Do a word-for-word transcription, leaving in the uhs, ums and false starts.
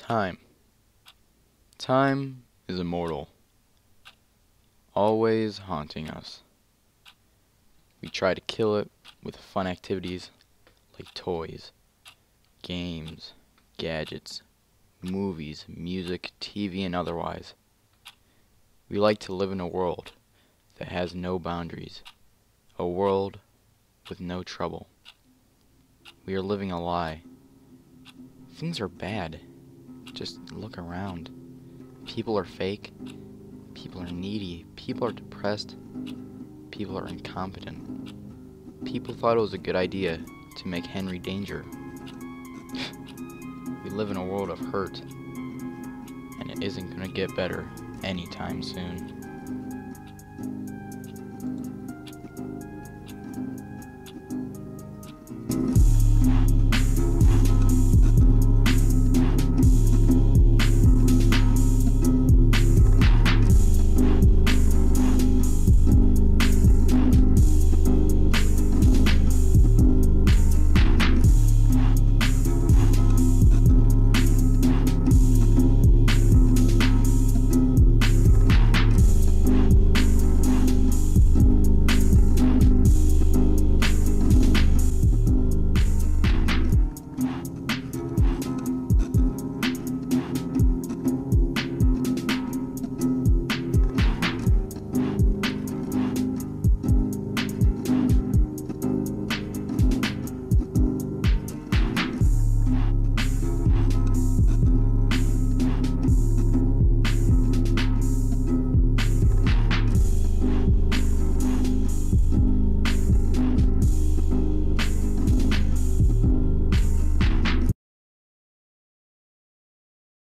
Time. Time is immortal, always haunting us. We try to kill it with fun activities like toys, games, gadgets, movies, music, T V, and otherwise. We like to live in a world that has no boundaries, a world with no trouble. We are living a lie. Things are bad. Just look around. People are fake. People are needy. People are depressed. People are incompetent. People thought it was a good idea to make Henry danger. We live in a world of hurt, and it isn't going to get better anytime soon.